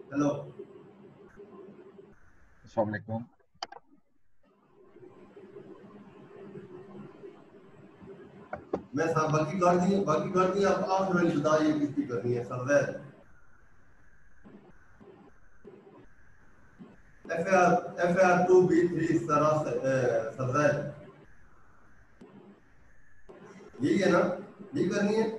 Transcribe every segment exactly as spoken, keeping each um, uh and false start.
Hello, अस्सलाम वालेकुम। मैं साहब बाकी कर दी बाकी कर दी आप आप हमें बताइए किसकी करनी है सरदैर F R F R two B three सरदैर यही है ना, यही करनी है।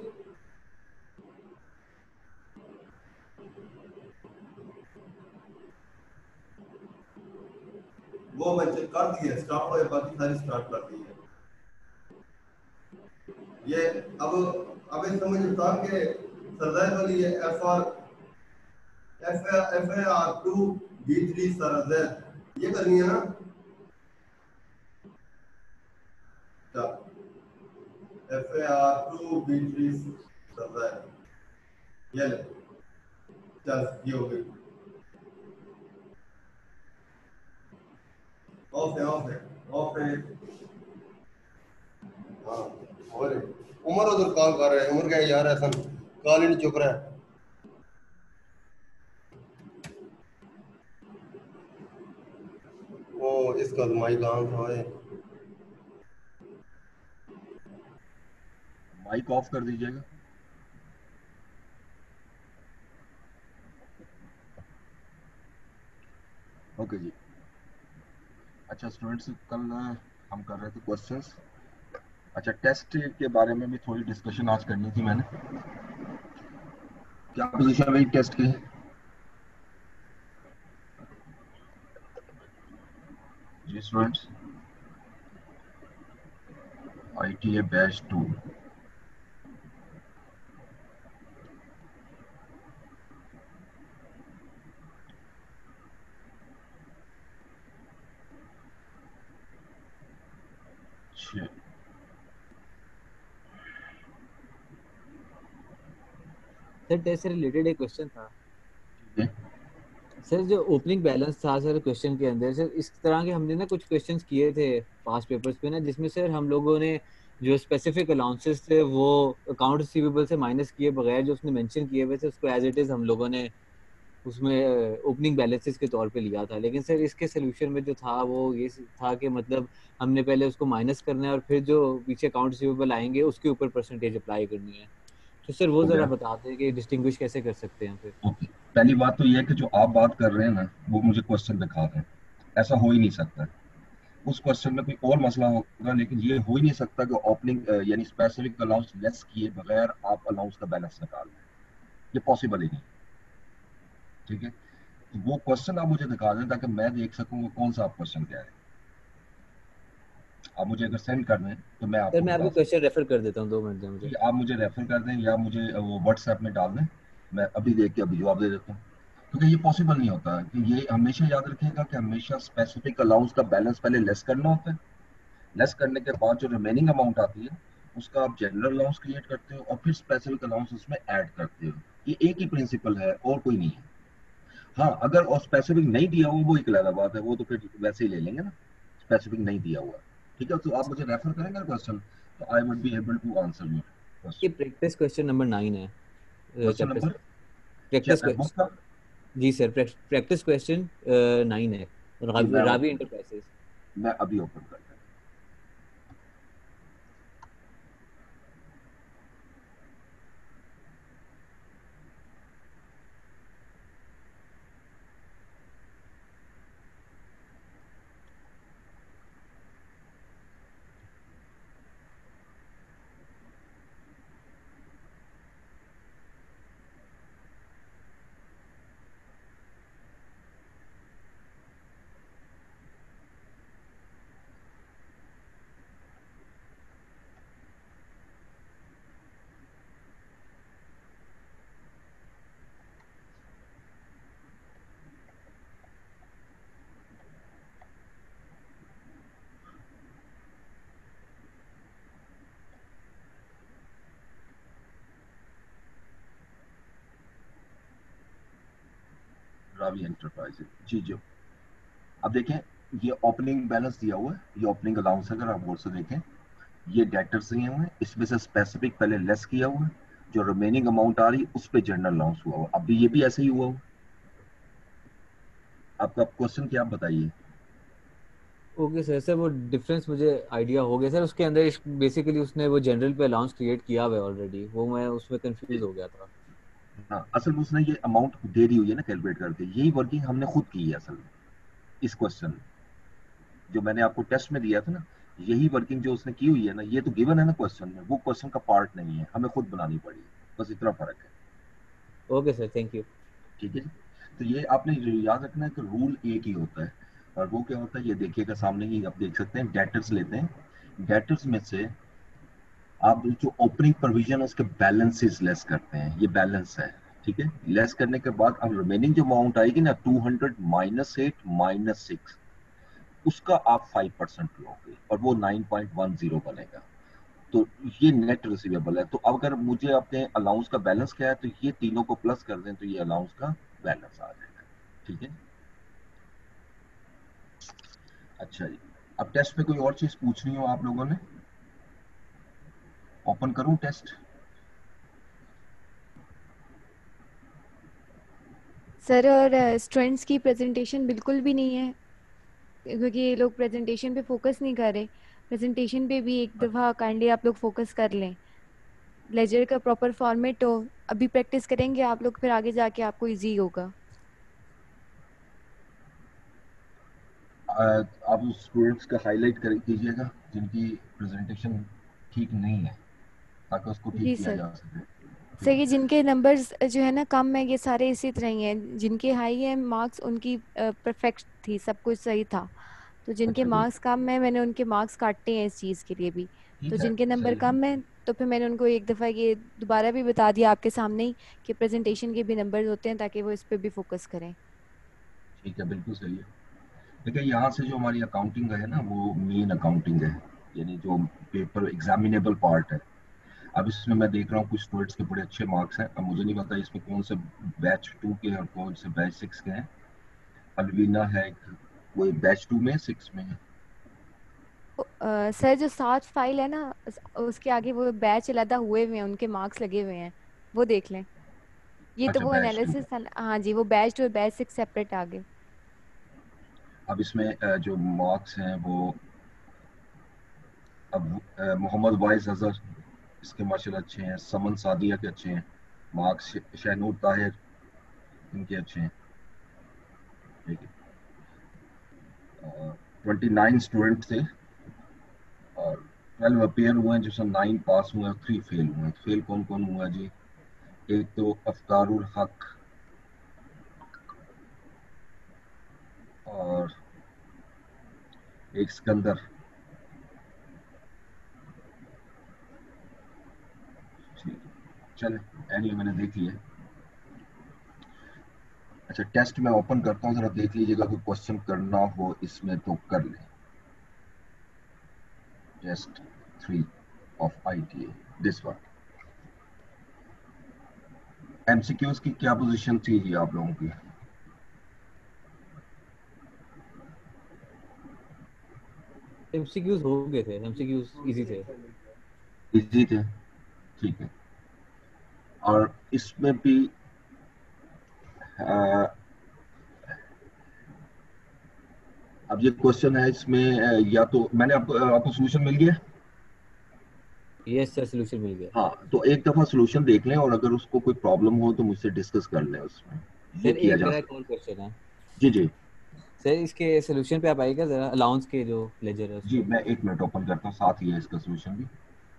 वो मैं चेक कर दी है, स्टार्ट हो बाकी सारी स्टार्ट कर दी है। ये अब अब इस समझ बता के सरदैर वाली है F R F F R two B three सरदैर ये करनी है ना। F R two B three सरदैर ये ले, चल ये हो गई। ऑफ है ऑफ है ऑफ है। हाँ और उमर उधर कॉल कर रहे हैं, उमर क्या यार ऐसा कॉल ही नहीं चुक रहा है। वो इसका माई काम था ये। माइक ऑफ कर दीजिएगा। ओके जी। अच्छा स्टूडेंट्स, कल हम कर रहे थे क्वेश्चंस। अच्छा, टेस्ट के बारे में भी थोड़ी डिस्कशन आज करनी थी मैंने। क्या पोजीशन रही टेस्ट की? जी students, I T A batch two. Sir test से रिलेटेड एक क्वेश्चन था सर, जो ओपनिंग बैलेंस था सर क्वेश्चन के अंदर सर, इस तरह के हमने ना कुछ क्वेश्चंस किए थे पास्ट पेपर्स पे ना, जिसमें सर हम लोगों ने जो स्पेसिफिक अलाउंसेस थे वो अकाउंट रिसीवेबल से माइनस किए बगैर जो उसने मेंशन किए हुए थे उसको एज इट इज हम लोगों ने उसमें ओपनिंग बैलेंसेस के तौर पे लिया था। लेकिन सर इसके सोल्यूशन में जो था वो ये था कि मतलब हमने पहले उसको माइनस करना है और फिर जो पीछे अकाउंट रिसीवेबल आएंगे उसके ऊपर परसेंटेज अप्लाई करनी है। तो सर वो हो जरा गया। बताते हैं कि डिस्टिंग्विश कैसे कर सकते हैं फिर। ओके, पहली बात तो ये है कि जो आप बात कर रहे हैं ना वो मुझे क्वेश्चन दिखा दें। ऐसा हो ही नहीं सकता। उस क्वेश्चन में कोई और मसला होगा, लेकिन ये हो ही नहीं सकता कि ओपनिंग यानी स्पेसिफिक अलाउंस लेस किए बगैर आप अलाउंस का बैलेंस निकाल लें। ये पॉसिबल ही नहीं। ठीक है, तो वो क्वेश्चन आप मुझे दिखा दें ताकि मैं देख सकूं वो कौन सा आप क्वेश्चन कह रहे हैं। आप मुझे अगर सेंड कर दें तो मैं सर आपको मैं बता आपको सकता क्वेश्चन रेफर कर देता हूँ, दो मिनट दें हूँ मुझे। कि आप मुझे रेफर कर दें या मुझे वो व्हाट्सएप में डाल दें। मैं अभी देख के अभी जवाब दे देता हूँ। क्योंकि ये पॉसिबल नहीं होता कि ये हमेशा याद रखिएगा कि हमेशा स्पेसिफिक अलाउंस का बैलेंस पहले लेस करना होता है। लेस करने के बाद जो रिमेनिंग अमाउंट आती है उसका आप जनरल अलाउंस क्रिएट करते हो और फिर स्पेसिफिक अलाउंस उसमें ऐड करते हो। ये एक ही प्रिंसिपल है और कोई नहीं है। हाँ, अगर और स्पेसिफिक नहीं दिया हो वो एक अलग बात है, वो तो फिर वैसे ही ले लेंगे ना। स्पेसिफिक नहीं दिया हुआ। ठीक है, तो आप मुझे रेफर करेंगे क्वेश्चन, तो I would be able to answer your ये question. Practice question number nine है क्वेश्चन चैप्टर से। Number practice book question. का। जी सर, प्रैक्टिस क्वेश्चन नाइन है। जी रावी मैं रावी ओपन इंटरप्राइजेस। मैं अभी ओपन करता हूँ। रावी एंटरप्राइजेज जी जो। अब देखें, ये ओपनिंग बैलेंस दिया हुआ है, ये ओपनिंग अलाउंस है। अगर आप गौर से देखें, ये डेटर्स दिए हुए हैं, इसमें से स्पेसिफिक पहले लेस किया हुआ है। जो रिमेनिंग अमाउंट आ रही है उस पे जनरल अलाउंस हुआ हुआ। अब भी ये भी ऐसे ही हुआ हुआ। आपका क्वेश्चन क्या, आप बताइए। ओके सर सर वो डिफरेंस मुझे आइडिया हो गया सर। उसके अंदर बेसिकली उसने वो जनरल पे अलाउंस क्रिएट किया हुआ है ऑलरेडी, वो मैं उसमें कंफ्यूज हो गया था। हाँ, असल में उसने ये अमाउंट दे दी हुई है ना कैलकुलेट करके, यही वर्किंग हमने खुद की है असल में। इस क्वेश्चन जो मैंने आपको टेस्ट में दिया था ना, यही वर्किंग जो उसने की हुई है ना, ये तो गिवन है ना क्वेश्चन में, वो क्वेश्चन का पार्ट नहीं है, हमें खुद बनानी पड़ी, बस इतना फर्क है। Okay sir thank you. ठीक है जी। तो ये आपने जो याद रखना है कि रूल एक ही होता है, और वो क्या होता है ये देखिएगा सामने ही आप देख सकते हैं। डेटर्स लेते हैं, डेटर्स में से आप जो ओपनिंग प्रोविजन उसके बैलेंसेस लेस करते हैं, ये बैलेंस है। ठीक है, लेस करने के बाद अब रिमेनिंग जो अमाउंट आएगी ना, two hundred minus eight minus six, उसका आप फाइव परसेंट लोगे और वो नाइन पॉइंट वन जीरो बनेगा। तो ये नेट रिसीवेबल है। तो अगर मुझे अपने अलाउंस का बैलेंस क्या है, तो ये तीनों को प्लस कर दें तो ये अलाउंस का बैलेंस आ जाएगा। ठीक है, अच्छा जी। अब टेस्ट पे कोई और चीज पूछनी हो आप लोगों ने, ओपन करूं टेस्ट? सर और स्टूडेंट्स की प्रेजेंटेशन बिल्कुल भी नहीं है, क्योंकि ये लोग प्रेजेंटेशन पे फोकस नहीं कर रहे। प्रेजेंटेशन पे भी एक दफ़ा काइंडली आप लोग फोकस कर लें। लेजर का प्रॉपर फॉर्मेट हो, अभी प्रैक्टिस करेंगे आप लोग, फिर आगे जाके आपको इजी होगा। आप स्टूडेंट्स का हाईलाइट कर कीजिएगा जिनकी प्रेजेंटेशन ठीक नहीं है, ताकि उसको ठीक जी किया सर। जा सके। सर ठीक ये है, जिनके नंबर्स जो है ना कम है, ये सारे इसी तरह ही हैं। जिनके हाई है मार्क्स, उनकी परफेक्ट थी, सब कुछ सही था। तो जिनके अच्छा गुड, मार्क्स कम है, मैंने उनके मार्क्स काटे हैं इस चीज़ के लिए भी। तो ठीक है, जिनके नंबर सही है, कम है, तो फिर मैंने उनको एक दफ़ा ये दोबारा भी बता दिया आपके सामने ही कि प्रेजेंटेशन के भी नंबर्स होते हैं, ताकि वो इस पे भी फोकस करें। ठीक है, बिल्कुल सही है। देखिए यहाँ से जो हमारी अकाउंटिंग है ना, वो मेन अकाउंटिंग है, यानी जो पेपर एग्जामिनेबल पार्ट है। अब इसमें मैं देख रहा हूँ कुछ स्टूडेंट्स के बड़े अच्छे मार्क्स हैं। अब मुझे नहीं पता इसमें कौन से बैच टू के और कौन से बैच सिक्स के हैं। अलवीना है, वो बैच टू में सिक्स में है। ओ, अ, सर जो सात फाइल है ना, उस- उसके आगे वो बैच अलहदा हुए हुए हैं, उनके मार्क्स लगे हुए हैं, वो देख लें। ये तो अच्छा वो बैच टू। एनालिसिस था ना। हाँ जी, वो बैच टू और बैच सिक्स सेपरेट आ गए। अब इसमें अ, जो मार्क्स हैं वो, अब अ, मोहम्मद वाइज अजहर, इसके माशाल्लाह अच्छे हैं। समन सादिया के अच्छे हैं मार्क्स। शहनूर ताहिर, इनके अच्छे हैं। ठीक है, ट्वेंटी नाइन स्टूडेंट थे और ट्वेल्व अपेयर हुए हैं, जिसमें नाइन पास हुए हैं, थ्री फेल हुए हैं। फेल कौन कौन हुआ जी? एक तो अफ्तारुल हक, और एक सिकंदर। ठीक है, चले, एनी मैंने देख लिया। अच्छा, टेस्ट में ओपन करता हूँ, जरा देख लीजिएगा, कोई क्वेश्चन करना हो इसमें तो कर ले। Test three of I T A, this one. MCQs की क्या पोजीशन थी जी आप लोगों की? एमसीक्यूज हो गए थे, एमसीक्यूज इजी थे। इजी थे, ठीक है। और इसमें भी आ, अब ये क्वेश्चन है इसमें, आ, या तो मैंने आपको आपको सोल्यूशन मिल गया। यस सर सोल्यूशन मिल गया। हाँ, तो एक दफा सोल्यूशन देख लें, और अगर उसको कोई प्रॉब्लम हो तो मुझसे डिस्कस कर लें उसमें, ये सर किया एक जा मेरा एक सकता और क्वेश्चन है। है। जी जी। सर इसके सोल्यूशन पे आप आइएगा जरा, अलाउंस के जो लेजर है जी उसमें। मैं एक मिनट ओपन करता हूँ, साथ ही है इसका सोल्यूशन भी।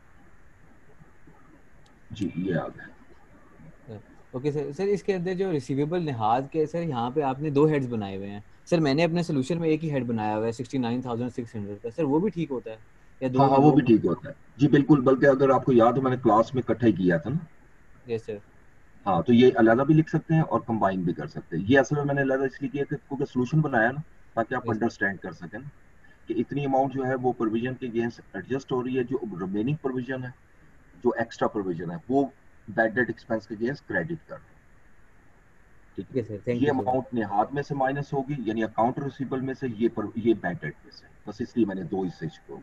जी ये आ गया। Okay sir. सर इसके अंदर जो रिसीवेबल निहाज के, सर यहाँ पे आपने दो हेड्स बनाए हुए हैं। सर मैंने अपने सोल्यूशन में एक ही हेड बनाया हुआ है sixty nine thousand six hundred का। सर वो भी ठीक होता है या हाँ दो हाँ, वो दो? भी ठीक होता है जी, बिल्कुल। बल्कि अगर आपको याद हो, मैंने क्लास में इकट्ठा ही किया था ना। Yes sir. हाँ, तो ये अलग भी लिख सकते हैं और कंबाइन भी कर सकते हैं। ये असल में मैंने अलग इसलिए किया कि क्योंकि सोल्यूशन बनाया ना, ताकि आप यस सर। अंडरस्टैंड कर सकें ना, कि इतनी अमाउंट जो है वो प्रोविजन के अगेंस्ट एडजस्ट हो रही है, जो रिमेनिंग प्रोविजन है, जो एक्स्ट्रा प्रोविजन है, वो बैड डेट एक्सपेंस के अगेंस्ट क्रेडिट कर रहे हैं। ठीक ठीक है सर, है, थैंक ये यू सो मच। अमाउंट निहाद में से माइनस होगी, यानी अकाउंट रिसीवेबल में से, ये पर ये बैड डेट में से, बस इसलिए मैंने दो हिस्से को।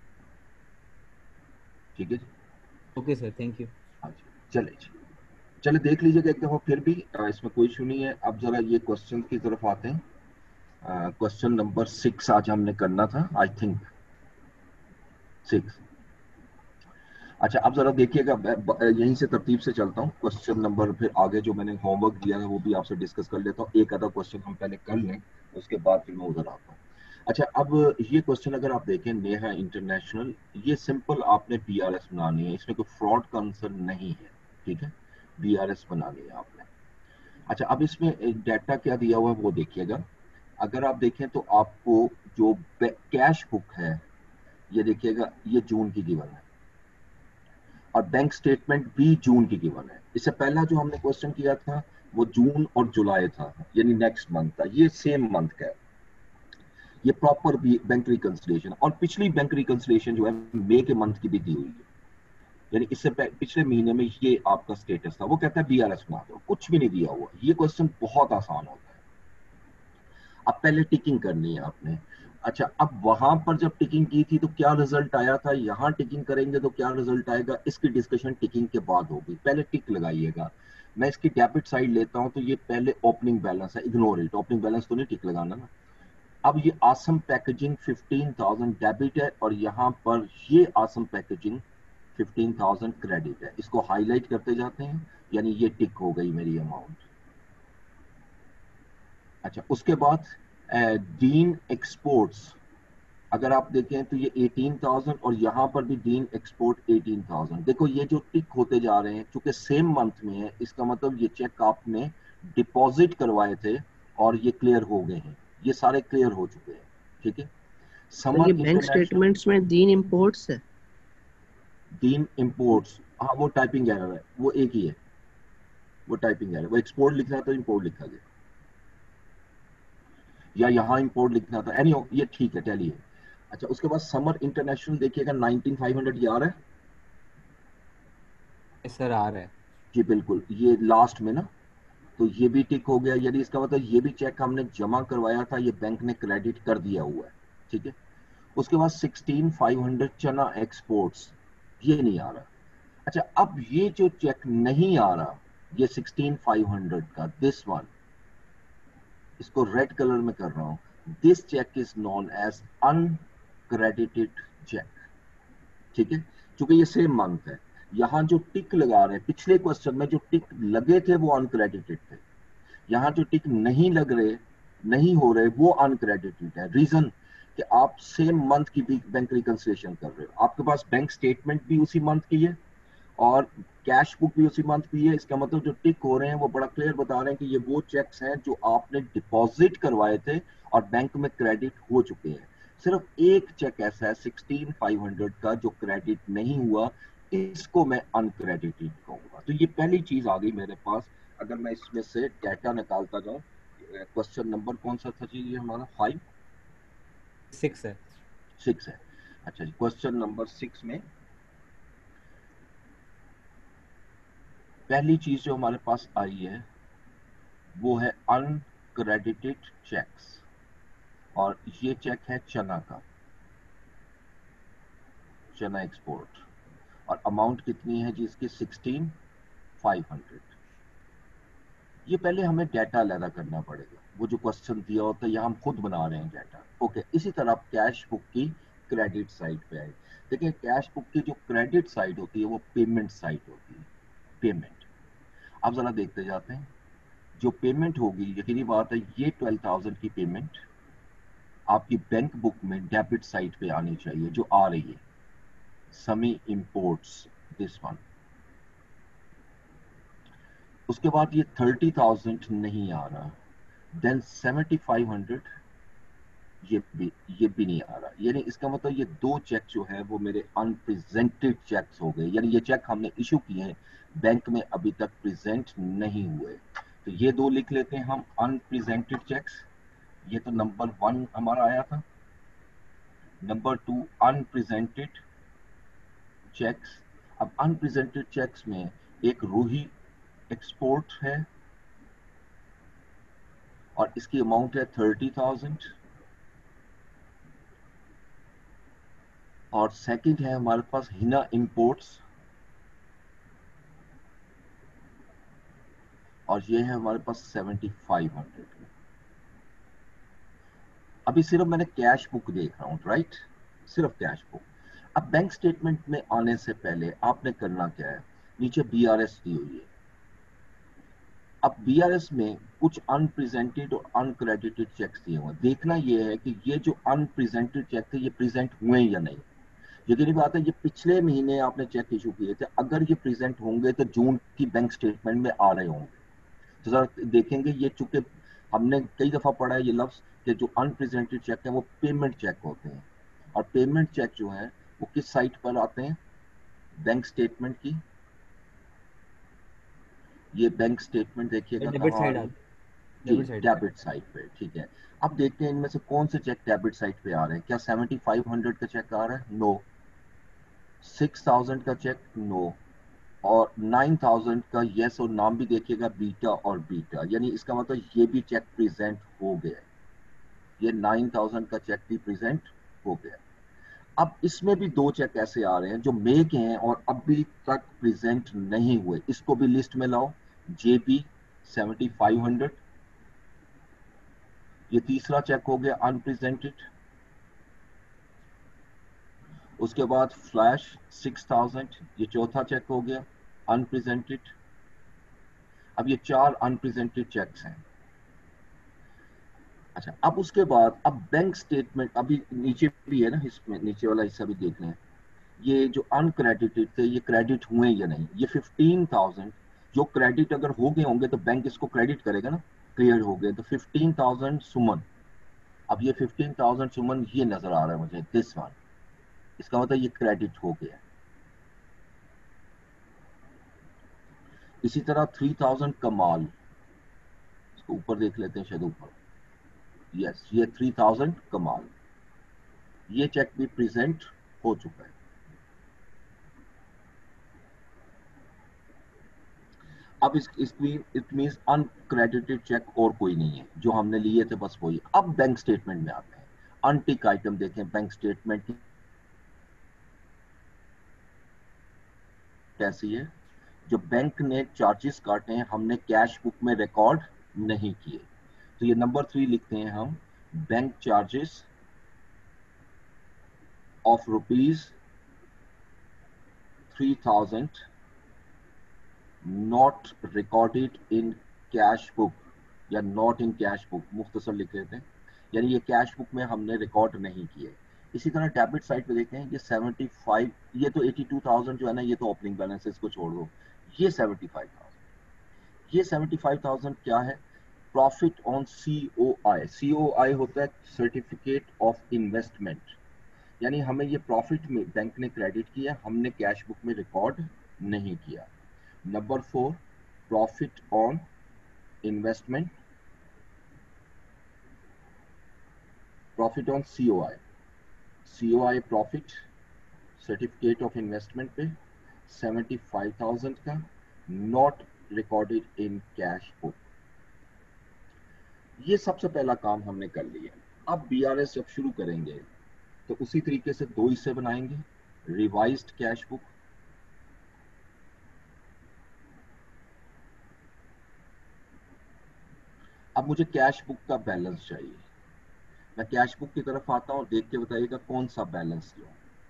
ठीक है जी, ओके सर थैंक यू। हाँ जी, चले जी। चले देख लीजिएगा एक दफा फिर भी, अ, इसमें कोई इशू नहीं है। अब जरा ये क्वेश्चन की तरफ आते हैं। क्वेश्चन नंबर सिक्स आज हमने करना था, आई थिंक सिक्स। अच्छा अब जरा देखिएगा, यहीं से तरतीब से चलता हूँ। क्वेश्चन नंबर फिर आगे जो मैंने होमवर्क दिया है वो भी आपसे डिस्कस कर लेता हूँ। एक आधा क्वेश्चन हम पहले कर लें, उसके बाद फिर मैं उधर आता हूँ। अच्छा अब ये क्वेश्चन अगर आप देखें, नेहा इंटरनेशनल, ये सिंपल आपने बी आर एस बनानी है, इसमें कोई फ्रॉड कंसर्न नहीं है, ठीक है, बी आर एस बनानी है आपने। अच्छा अब इसमें डाटा क्या दिया हुआ है वो देखिएगा। अगर आप देखें तो आपको जो कैश बुक है, ये देखिएगा, ये जून की गिवन है और बैंक स्टेटमेंट भी जून की गिवन है। इससे पहला जो हमने क्वेश्चन किया था वो जून और जुलाई था, यानी नेक्स्ट मंथ था, ये सेम मंथ का है। ये प्रॉपर बैंक रिकंसिलिएशन, और पिछली बैंक रिकंसिलिएशन जो है मई के मंथ की भी दी हुई है, यानी इससे पिछले महीने में ये आपका स्टेटस था। वो कहता है बीआरएस बना दो, कुछ भी नहीं दिया हुआ। ये क्वेश्चन बहुत आसान होता है। अब पहले टिकिंग करनी है आपने। अच्छा अब वहां पर जब टिकिंग की थी तो क्या रिजल्ट आया था, यहाँ टिकिंग करेंगे तो क्या रिजल्ट आएगा, इसकी डिस्कशन टिकिंग के बाद होगी। पहले टिक लगाइएगा। मैं इसकी डेबिट साइड लेता हूं तो ये पहले ओपनिंग बैलेंस है, इग्नोर इट, ओपनिंग बैलेंस तो नहीं टिक लगाना ना। अब ये Assam packaging fifteen thousand debit है और यहाँ पर ये Assam packaging fifteen thousand credit है। इसको हाईलाइट करते जाते हैं, यानी ये टिक हो गई मेरी अमाउंट। अच्छा उसके बाद डीन एक्सपोर्ट्स, अगर आप देखें तो ये अठारह हज़ार और यहाँ पर भी डीन एक्सपोर्ट अठारह हज़ार। देखो ये जो टिक होते जा रहे हैं क्योंकि सेम मंथ में है, इसका मतलब ये चेक आपने डिपॉजिट करवाए थे और ये क्लियर हो गए हैं, ये सारे क्लियर हो चुके हैं, ठीक है। सर ये बैंक स्टेटमेंट्स में दीन इंपोर्ट्स है, डीन इंपोर्ट्स, हाँ वो टाइपिंग एरर है, वो एक ही है, वो टाइपिंग एरर। वो एक्सपोर्ट लिखना था, इंपोर्ट लिखा गया, या यहाँ इंपोर्ट लिखना था, एनी ये ठीक है, टैली है। अच्छा उसके बाद समर इंटरनेशनल देखिएगा नाइनटीन फाइव हंड्रेड यार है सर, आ रहा है जी, बिल्कुल ये लास्ट में ना, तो ये भी टिक हो गया, यानी इसका मतलब ये भी चेक हमने जमा करवाया था, ये बैंक ने क्रेडिट कर दिया हुआ है, ठीक है। उसके बाद sixteen five hundred Chana exports, ये नहीं आ रहा। अच्छा अब ये जो चेक नहीं आ रहा, ये सिक्सटीन फाइव हंड्रेड का दिस वन, इसको रेड कलर में कर रहा हूं, this cheque is known as uncredited cheque, ठीक है, क्योंकि ये सेम मंथ है। यहां जो टिक लगा रहे हैं, पिछले क्वेश्चन में जो टिक लगे थे वो अनक्रेडिटेड थे, यहाँ जो टिक नहीं लग रहे, नहीं हो रहे, वो अनक्रेडिटेड है। रीजन कि आप सेम मंथ की भी बैंक रिकंसिलिएशन कर रहे हो, आपके पास बैंक स्टेटमेंट भी उसी मंथ की है और कैश बुक भी उसी मंथ की है। इसका मतलब जो टिक हो रहे हैं वो बड़ा क्लियर बता रहे हैं कि ये वो चेक्स हैं जो आपने डिपॉजिट करवाए थे और बैंक में क्रेडिट हो चुके हैं। सिर्फ एक चेक ऐसा है सिक्सटीन फाइव हंड्रेड का जो क्रेडिट नहीं हुआ, इसको मैं अनक्रेडिटेड कहूंगा। तो ये पहली चीज आ गई मेरे पास। अगर मैं इसमें से डाटा निकालता जाऊं, क्वेश्चन नंबर कौन सा था जी, ये हमारा फाइव सिक्स है सिक्स है। अच्छा जी, क्वेश्चन नंबर सिक्स में पहली चीज जो हमारे पास आई है वो है अनक्रेडिटेड चेक्स, और ये चेक है चना का, चना एक्सपोर्ट, और अमाउंट कितनी है जी इसकी सिक्सटीन फाइव हंड्रेड। ये पहले हमें डाटा अलग करना पड़ेगा, वो जो क्वेश्चन दिया होता है या हम खुद बना रहे हैं डाटा, ओके। इसी तरह कैश बुक की क्रेडिट साइड पे आए। देखिए कैश बुक की जो क्रेडिट साइड होती है वो पेमेंट साइड होती है, पेमेंट। अब जरा देखते जाते हैं, जो पेमेंट होगी, यकीनी बात है ये ट्वेल्व थाउजेंड की पेमेंट आपकी बैंक बुक में डेबिट साइड पे आनी चाहिए, जो आ रही है समी इंपोर्ट्स, दिस वन। उसके बाद ये थर्टी थाउजेंड नहीं आ रहा, देन सेवेंटी फाइव हंड्रेड, ये भी ये भी नहीं आ रहा। यानी इसका मतलब ये दो चेक जो है वो मेरे अनप्रेजेंटेड चेक्स हो गए, यानी ये चेक हमने इशू किए हैं, बैंक में अभी तक प्रेजेंट नहीं हुए। तो ये दो लिख लेते हैं हम, अनप्रेजेंटेड चेक्स। ये तो नंबर वन हमारा आया था। Number two unpresented cheques. अब अनप्रेजेंटेड चेक्स में एक रूही एक्सपोर्ट है और इसकी अमाउंट है थर्टी थाउजेंड, और सेकंड है हमारे पास हिना इंपोर्ट्स, और ये है हमारे पास सेवेंटी फाइव हंड्रेड। अभी सिर्फ मैंने कैश बुक देख रहा हूँ, राइट, सिर्फ कैश बुक। अब बैंक स्टेटमेंट में आने से पहले आपने करना क्या है, नीचे बीआरएस दी हुई है। अब बीआरएस में कुछ अनप्रेजेंटेड और अनक्रेडिटेड चेक्स दिए हुए हैं। देखना यह है कि ये जो अनप्रेजेंटेड चेक थे ये प्रेजेंट हुए या नहीं। यकीनी बात है ये पिछले महीने आपने चेक इशू किए थे, अगर ये प्रेजेंट होंगे तो जून की बैंक स्टेटमेंट में आ रहे होंगे। तो जरा देखेंगे, ये चूंकि हमने कई दफा पढ़ा है ये लफ्ज कि जो अनप्रेजेंटेड चेक है वो पेमेंट चेक होते हैं, और पेमेंट चेक जो है वो किस साइट पर आते हैं, बैंक स्टेटमेंट की। ये बैंक स्टेटमेंट देखिएगा डेबिट कहाँ आ साइड रही है, आती जी डेबिट साइड डेबिट साइड पे, ठीक है। अब देखते हैं इनमें से कौन से चेक डेबिट साइड पे आ रहे हैं। क्या सेवेंटी फाइव हंड्रेड का चेक आ रहा है? नो। सिक्स थाउजेंड का चेक? नो। और नाइन थाउजेंड का यस, और नाम भी देखिएगा बीटा और बीटा, यानी इसका मतलब ये भी चेक प्रेजेंट हो गया। ये नाइन थाउजेंड का चेक भी प्रेजेंट हो गया। अब इसमें भी दो चेक ऐसे आ रहे हैं जो मे के हैं और अभी तक प्रेजेंट नहीं हुए, इसको भी लिस्ट में लाओ। जेपी सेवेंटी फाइव हंड्रेड, ये तीसरा चेक हो गया अनप्रेजेंटेड। उसके बाद फ्लैश सिक्स थाउजेंड, ये चौथा चेक हो गया अनप्रेजेंटेड। अब ये चार अनप्रेजेंटेड चेक्स हैं। अच्छा, अब उसके बाद अब बैंक स्टेटमेंट अभी नीचे भी है ना, इसमें नीचे वाला हिस्सा भी देख लें। ये जो अनक्रेडिटेड थे ये क्रेडिट हुए या नहीं। ये फिफ्टीन थाउजेंड जो क्रेडिट अगर हो गए होंगे तो बैंक इसको क्रेडिट करेगा ना, क्लियर हो गए तो फिफ्टीन थाउजेंड सुमन। अब ये फिफ्टीन थाउजेंड सुमन ये नजर आ रहा है मुझे, दिस वन, इसका मतलब ये क्रेडिट हो गया। इसी तरह थ्री थाउजेंड कमाल, इसको ऊपर देख लेते हैं शायद ऊपर, यस yes, ये थ्री थाउजेंड कमाल, ये चेक भी प्रेजेंट हो चुका है। अब इस इसमें इट मींस अनक्रेडिटेड चेक और कोई नहीं है, जो हमने लिए थे बस वही। अब बैंक स्टेटमेंट में आते हैं। अनटिक आइटम देखें बैंक स्टेटमेंट की कैसी है। जो बैंक ने चार्जेस काटे हैं हमने कैश बुक में रिकॉर्ड नहीं किए, तो ये नंबर थ्री लिखते हैं हम, bank charges of rupees three thousand not recorded in cash book, या नॉट इन कैश बुक मुख्तसर लिख लेते हैं, यानी ये कैश बुक में हमने रिकॉर्ड नहीं किए। इसी तरह डेबिट साइड पे देखते हैं, ये सेवेंटी फाइव, ये तो एटी टू थाउजेंड जो है ना, ये तो ओपनिंग बैलेंस है, इसको छोड़ दो। ये सेवेंटी फाइव थाउजेंड, ये सेवेंटी फाइव थाउजेंड क्या है, प्रॉफिट ऑन सीओआई। सीओआई होता है सर्टिफिकेट ऑफ इन्वेस्टमेंट, यानी हमें ये प्रॉफिट में बैंक ने क्रेडिट किया, हमने कैश बुक में रिकॉर्ड नहीं किया। Number four, profit on investment, profit on COI, COI profit certificate of investment पे सेवेंटी फाइव थाउजेंड का, not recorded in cash book. ये सबसे पहला काम हमने कर लिया। अब बीआरएस जब शुरू करेंगे तो उसी तरीके से दो हिस्से बनाएंगे, रिवाइज्ड कैश बुक, अब मुझे कैश बुक का बैलेंस चाहिए। मैं कैश बुक की तरफ आता हूं, देख के बताइएगा कौन सा बैलेंस लो।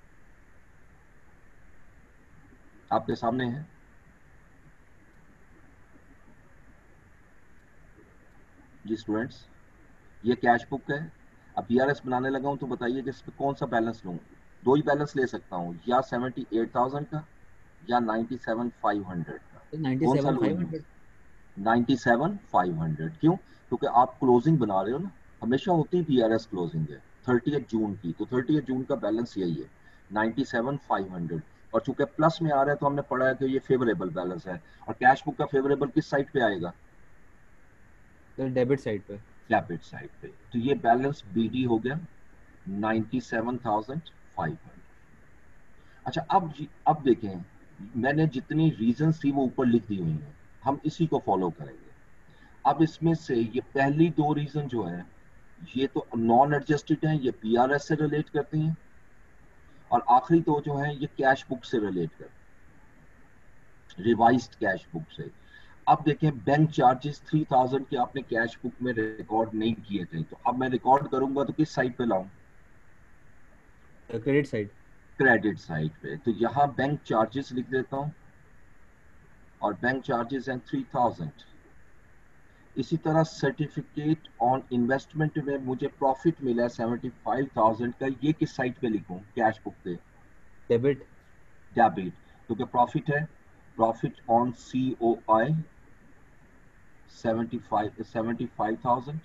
आपके सामने है, जी स्टूडेंट्स, ये कैश बुक है। अब बीआरएस बनाने लगा हूं तो बताइए कि इसमें कौन सा बैलेंस लूं। दो ही बैलेंस ले सकता हूं, या सेवेंटी एट थाउजेंड का या नाइन्टी सेवन फाइव हंड्रेड का। कौन सा लूं? Ninety seven five hundred. क्यों? क्योंकि आप क्लोजिंग बना रहे हो ना, हमेशा होती है बीआरएस क्लोजिंग है थर्टियथ जून की, तो थर्टियथ जून का बैलेंस यही है नाइन्टी सेवन फाइव हंड्रेड। और चूंकि प्लस में आ रहा है तो हमने पढ़ा है कि ये फेवरेबल बैलेंस है। और कैश बुक का फेवरेबल किस साइड पे आएगा? डेबिट साइड पे, डेबिट साइड पे। तो ये बैलेंस बीडी हो गया ninety seven thousand five hundred. अच्छा, अब अब देखें, मैंने जितनी रीजंस थी वो ऊपर लिख दी हुई हैं, हम इसी को फॉलो करेंगे। अब इसमें से ये पहली दो रीजन जो है ये तो नॉन एडजस्टेड हैं, ये पीआरएस से रिलेट करती हैं, और आखिरी दो जो हैं ये कैश बुक से रिलेट करती हैं, रिवाइज्ड कैश बुक से। अब देखें बैंक चार्जेस थ्री थाउजेंड के आपने कैश बुक में रिकॉर्ड नहीं किए थे, तो अब मैं रिकॉर्ड करूंगा तो किस साइड पे लाऊं? Credit side. क्रेडिट साइड पे। तो यहाँ बैंक चार्जेस लिख देता हूं और बैंक चार्जेस हैं थ्री थाउजेंड। इसी तरह सर्टिफिकेट ऑन इन्वेस्टमेंट में मुझे प्रॉफिट मिला सेवेंटी फाइव थाउजेंड का, ये किस साइड पे लिखूं कैश बुक पे? डेबिट। डेबिट, क्योंकि प्रॉफिट है। Profit on C O I seventy five seventy five thousand.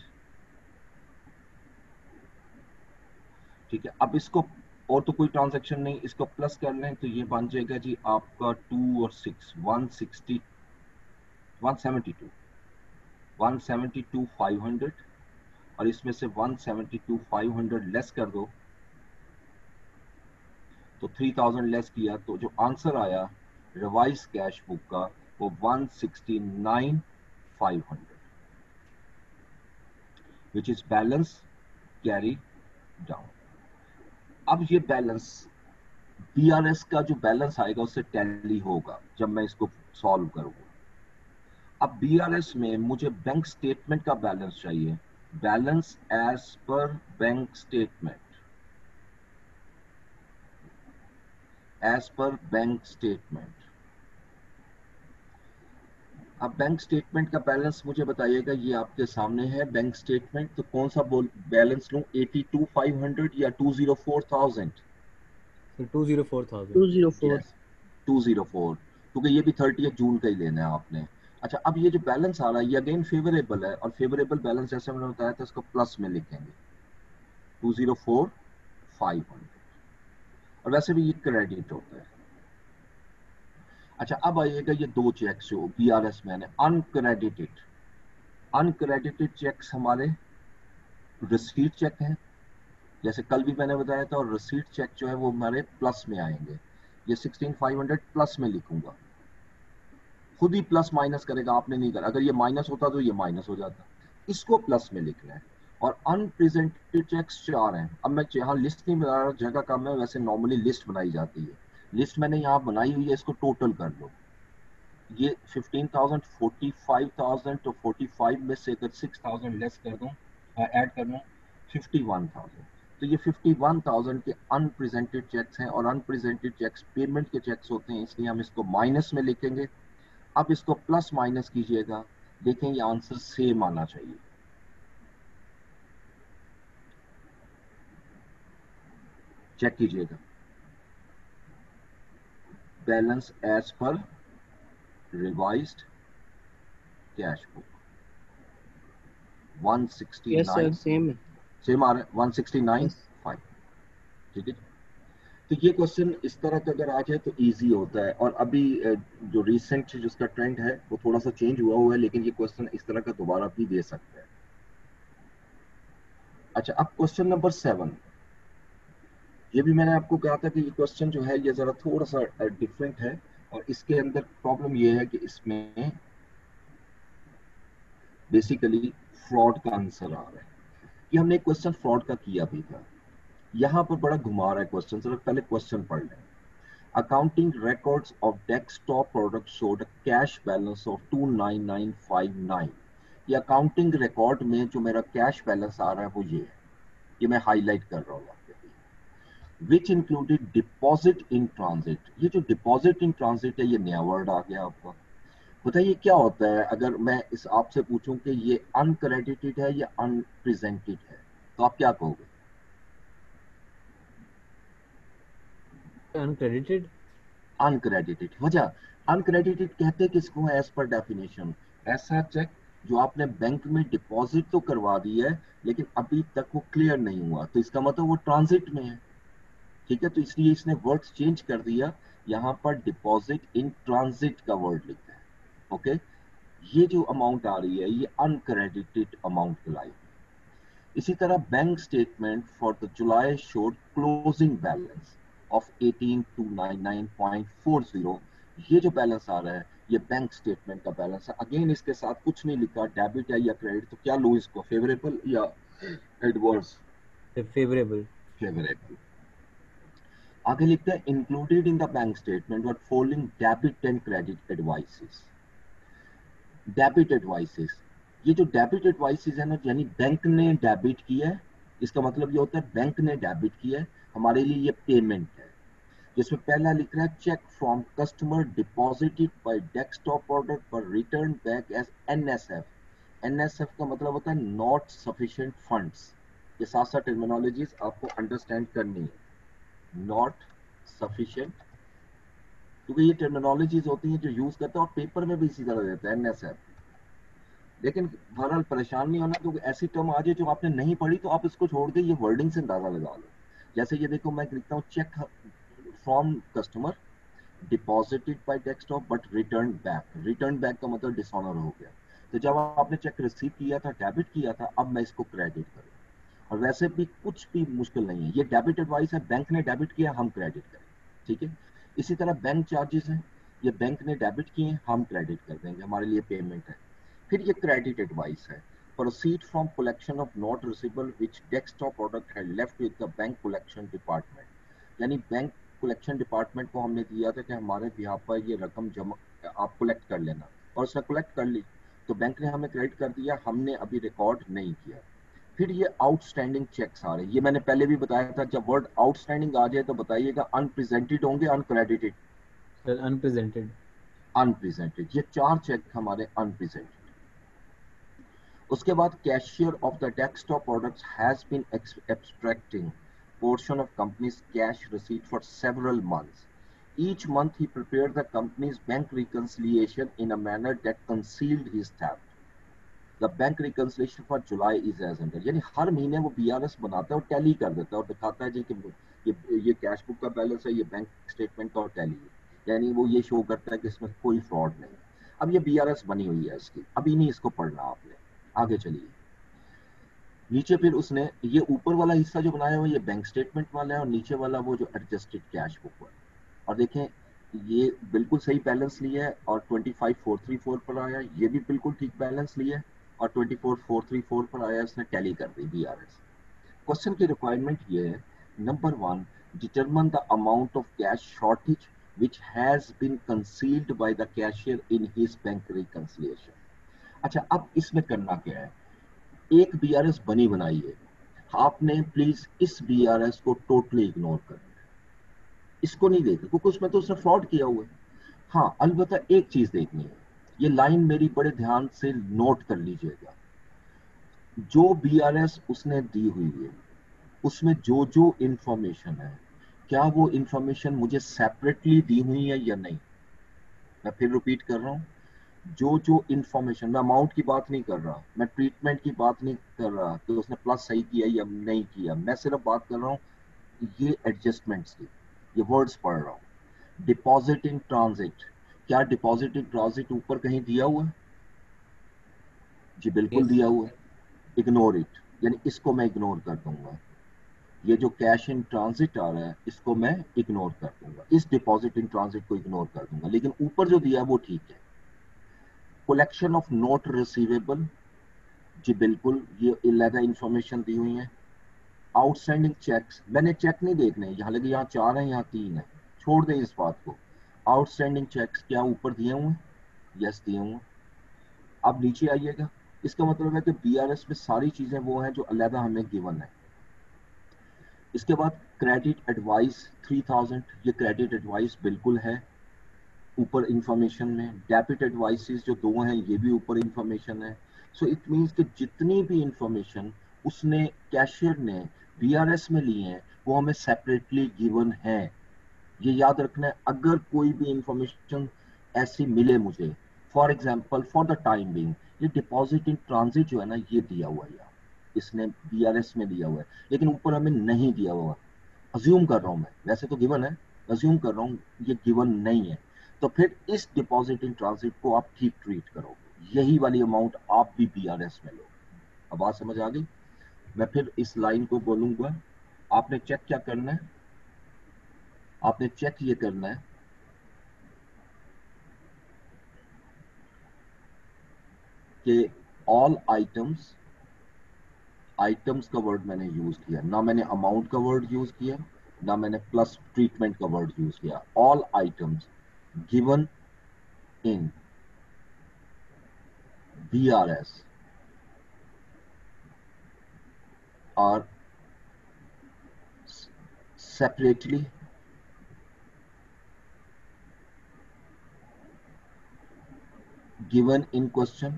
ठीक है, अब इसको और तो कोई ट्रांजैक्शन नहीं, इसको प्लस कर लें तो ये बन जाएगा जी आपका टू और six one sixty one seventy two one seventy two five hundred, और इसमें से one seventy two five hundred less कर दो तो थ्री थाउजेंड लेस किया तो जो आंसर आया रिवाइज कैश बुक का वो one sixty nine five hundred, which is balance carry down. अब ये बैलेंस बीआरएस का जो बैलेंस आएगा उससे टैली होगा जब मैं इसको सॉल्व करूंगा। अब बीआरएस में मुझे बैंक स्टेटमेंट का बैलेंस चाहिए, balance as per bank statement, as per bank statement. अब बैंक स्टेटमेंट का बैलेंस मुझे बताइएगा, ये आपके सामने है बैंक स्टेटमेंट, तो कौन सा बैलेंस लूं, एटी टू फाइव हंड्रेड या two zero four thousand? Two zero four thousand. Two zero four. Two zero four, क्योंकि ये भी थर्टियथ जून का ही लेना है आपने। अच्छा, अब ये जो बैलेंस आ रहा है ये अगेन फेवरेबल है, और फेवरेबल बैलेंस जैसे मैंने बताया था इसको प्लस में लिखेंगे two zero four five hundred, और वैसे भी ये क्रेडिट होता है। अच्छा, अब आइएगा ये दो चेक्स जो बीआरएस में अनक्रेडिटेड अनक्रेडिटेड चेक्स हमारे रिसीट चेक हैं, जैसे कल भी मैंने बताया था, और रिसीट चेक जो है वो हमारे प्लस में आएंगे। ये सिक्सटीन फाइव हंड्रेड प्लस में लिखूंगा, खुद ही प्लस माइनस करेगा, आपने नहीं करा। अगर ये माइनस होता तो ये माइनस हो जाता, इसको प्लस में लिखना है। और अनप्रेजेंटेड चेक्स चार हैं। अब मैं यहाँ लिस्ट नहीं बना रहा, जगह कम है, वैसे नॉर्मली लिस्ट बनाई जाती है। लिस्ट मैंने यहाँ बनाई हुई है, इसको टोटल कर लो। ये fifteen thousand, forty five thousand, तो फोर्टी फाइव में से अगर सिक्स थाउजेंड लेस कर दूं, ऐड कर लूं, फिफ्टी वन थाउजेंड। तो ये फिफ्टी वन थाउजेंड के अनप्रेजेंटेड चेक्स हैं, और अनप्रेजेंटेड चेक्स पेमेंट के चेक्स होते हैं, इसलिए हम इसको माइनस में लिखेंगे। अब इसको प्लस माइनस कीजिएगा, देखें ये आंसर सेम आना चाहिए। चेक कीजिएगा, balance as per revised cash book one sixty nine. Yes sir, same है। सेम आ रहा है वन सिक्सटी नाइन फाइव। ठीक है, तो ये क्वेश्चन इस तरह का अगर आ जाए तो इजी होता है। और अभी जो रिसेंट जिसका ट्रेंड है वो थोड़ा सा चेंज हुआ हुआ है, लेकिन ये क्वेश्चन इस तरह का दोबारा भी दे सकता है। अच्छा, अब क्वेश्चन नंबर सेवन, ये भी मैंने आपको कहा था कि ये क्वेश्चन जो है ये जरा थोड़ा सा डिफरेंट है, और इसके अंदर प्रॉब्लम ये है कि इसमें बेसिकली फ्रॉड का आंसर आ रहा है। कि हमने एक क्वेश्चन फ्रॉड का किया भी था, यहाँ पर बड़ा घुमा रहा है क्वेश्चन। जरा पहले क्वेश्चन पढ़ लें। Accounting records of desktop product showed cash balance of two nine nine five nine. ये अकाउंटिंग रिकॉर्ड में जो मेरा कैश बैलेंस आ रहा है वो ये है, ये मैं हाईलाइट कर रहा हूँ आपके लिए। Which included deposit in transit. ये जो डिपॉजिट इन ट्रांजिट है ये नया वर्ड आ गया आपका। बताइए क्या होता है अगर मैं इस आपसे पूछूं कि ये अनक्रेडिटेड है या अनप्रेजेंटेड है, तो आप क्या कहोगे? अनक्रेडिटेड। अनक्रेडिटेड। वजह, अनक्रेडिटेड कहते किसको है एज पर डेफिनेशन? ऐसा चेक जो आपने बैंक में डिपॉजिट तो करवा दी है लेकिन अभी तक वो क्लियर नहीं हुआ, तो इसका मतलब वो ट्रांजिट में है। ठीक है, तो इसलिए इसने वर्ड चेंज कर दिया, यहाँ पर डिपॉजिट इन ट्रांजिट का वर्ड लिखा है। ओके, ये जो अमाउंट आ रही है ये अनक्रेडिटेड अमाउंट कहलाएगी। इसी तरह bank statement for the July showed closing balance of eighteen two nine nine point four zero. ये जो बैलेंस आ रहा है ये बैंक स्टेटमेंट का बैलेंस है। अगेन इसके साथ कुछ नहीं लिखा, डेबिट है या क्रेडिट, तो क्या लो इसको, फेवरेबल या एडवर्स? फेवरेबल। फेवरेबल। आगे लिखते हैं included in the bank statement what following debit and credit advices. Debit advices, ये जो डेबिट एडवाइसेस है ना, यानी बैंक ने डेबिट किया है, इसका मतलब ये होता है बैंक ने डेबिट किया है, हमारे लिए ये पेमेंट है। जिसमें पहला लिख रहा है cheque from customer deposited by desktop order पर return back as NSF. NSF का मतलब होता है नॉट सफिशिएंट फंड्स। ये सात सात टर्मिनोलॉजीज आपको अंडरस्टैंड करनी है। नॉट सफिशिएंट, क्योंकि ये टर्मिनोलॉजीज होती हैं जो यूज करते हैं और पेपर में भी इसी तरह देता है एनएसएफ। लेकिन बहरहाल परेशान नहीं होना, क्योंकि ऐसी टर्म आ जाए जो आपने नहीं पढ़ी तो आप इसको छोड़ के ये वर्डिंग से अंदाजा लगा लो। जैसे ये देखो, मैं लिखता हूँ cheque from customer deposited by desktop but return back. Return back का मतलब डिसऑनर हो गया। तो जब आपने चेक रिसीव किया था, डेबिट किया था, अब मैं इसको क्रेडिट करूँ। और वैसे भी कुछ भी मुश्किल नहीं है, ये डेबिट एडवाइस है, बैंक ने डेबिट किया, हम क्रेडिट करें, ठीक है। इसी तरह बैंक चार्जेस हैं, ये बैंक ने डेबिट किए, हम क्रेडिट कर देंगे, हमारे लिए पेमेंट है। फिर ये क्रेडिट एडवाइस है, proceed from collection of not receivable which desktop product had left with the bank collection department. यानी बैंक कलेक्शन डिपार्टमेंट को हमने दिया था कि हमारे बिहाफ पर ये रकम जमा आप कलेक्ट कर लेना, और उसने कलेक्ट कर ली तो बैंक ने हमें क्रेडिट कर दिया, हमने अभी रिकॉर्ड नहीं किया। फिर ये आउटस्टैंडिंग चेक्स आ रहे हैं, ये मैंने पहले भी बताया था, जब वर्ड आउटस्टैंडिंग आ जाए तो बताइएगा अनप्रेजेंटेड होंगे, अनक्रेडिटेड। Sir unrepresented. अनप्रेजेंटेड, ये चार चेक हमारे अनप्रेजेंटेड। उसके बाद cashier of the desktop products has been extracting portion of company's cash receipt for several months. Each month he prepared the company's bank reconciliation in a manner that concealed his theft. The bank reconciliation for July is as under. यानी हर महीने वो B R S बनाता है और tally कर देता है और दिखाता है जी कि ये ये कैश बुक का बैलेंस है, ये बैंक स्टेटमेंट का और टैली है, यानी वो ये शो करता है कि इसमें कोई फ्रॉड नहीं। अब ये B R S बनी हुई है इसकी, अभी नहीं इसको पढ़ना आपने, आगे चलिए। नीचे फिर उसने ये ऊपर वाला हिस्सा जो बनाया हुआ है ये बैंक स्टेटमेंट वाला है, और नीचे वाला वो जो एडजस्टेड कैश बुक है। और देखें ये बिल्कुल सही बैलेंस लिया है और twenty five four three four पर आया, ये भी बिल्कुल ठीक बैलेंस लिया है और twenty four four three four पर आया, उसने टैली कर दी B R S। क्वेश्चन की रिक्वायरमेंट ये है, number one, determine the amount of cash shortage which has been concealed by the cashier in his bank reconciliation। अच्छा, अब इसमें करना क्या है, एक B R S बनी बनाई है, आपने प्लीज इस B R S को टोटली इग्नोर करना है, इसको नहीं देखना क्योंकि उसमें तो उसने फ्रॉड किया हुआ है। हाँ, अलबत्ता एक चीज देखनी है, ये लाइन मेरी बड़े ध्यान से नोट कर लीजिएगा। जो B R S उसने दी हुई है उसमें जो जो इंफॉर्मेशन है, क्या वो इंफॉर्मेशन मुझे सेपरेटली दी हुई है या नहीं। मैं फिर रिपीट कर रहा हूँ, जो जो इंफॉर्मेशन, मैं अमाउंट की बात नहीं कर रहा, मैं ट्रीटमेंट की बात नहीं कर रहा कि उसने प्लस सही किया या नहीं किया, मैं सिर्फ बात कर रहा हूँ ये एडजस्टमेंट्स की, ये वर्ड्स पढ़ रहा हूँ। डिपॉजिट इन ट्रांजिट, क्या डिपॉजिट इन ट्रांजिट ऊपर कहीं दिया हुआ है? जी बिल्कुल Yes. दिया हुआ है, इग्नोर इट, यानी इसको मैं इग्नोर कर दूंगा। ये जो कैश इन ट्रांजिट आ रहा है इसको मैं इग्नोर कर दूंगा, इस डिपॉजिट इन ट्रांजिट को इग्नोर कर दूंगा, लेकिन ऊपर जो दिया है वो ठीक है। कलेक्शन ऑफ नोट रिसीवेबल, जी बिल्कुल ये अलग इंफॉर्मेशन दी हुई है। आउटस्टैंडिंग चेक्स, मैंने चेक नहीं देखने, यहाँ लगे यहाँ चार है यहाँ तीन है, छोड़ दें इस बात को। आउटस्टैंडिंग चेक्स क्या ऊपर दिए हुए हैं? यस दिए हुए। अब नीचे आइएगा, इसका मतलब है कि B R S में सारी चीजें वो हैं जो अलग हमें गिवन है। इसके बाद क्रेडिट एडवाइस थ्री थाउजेंड, ये क्रेडिट एडवाइस बिल्कुल है ऊपर इंफॉर्मेशन में। डेबिट एडवाइसेस जो दो हैं ये भी ऊपर इंफॉर्मेशन है। सो इट मींस कि जितनी भी इंफॉर्मेशन उसने कैशियर ने B R S में ली है वो हमें सेपरेटली गिवन है, ये याद रखना है। अगर कोई भी इंफॉर्मेशन ऐसी मिले मुझे, for example for the time being ये डिपॉजिट इन ट्रांजिट जो है ना ये दिया हुआ है, इसने B R S में दिया हुआ है, लेकिन ऊपर हमें नहीं दिया हुआ, अज्यूम कर रहा हूं मैं, वैसे तो गिवन है, अज्यूम कर रहा हूं ये गिवन नहीं है, तो फिर इस डिपॉजिट इन ट्रांजिट को आप ठीक ट्रीट करोगे, यही वाली अमाउंट आप भी B R S में लो। अब बात समझ आ गई? मैं फिर इस लाइन को बोलूंगा, आपने चेक क्या करना है, आपने चेक ये करना है कि ऑल आइटम्स, आइटम्स का वर्ड मैंने यूज किया, ना मैंने अमाउंट का वर्ड यूज किया, ना मैंने प्लस ट्रीटमेंट का वर्ड यूज किया। All items given in B R S are separately given in question,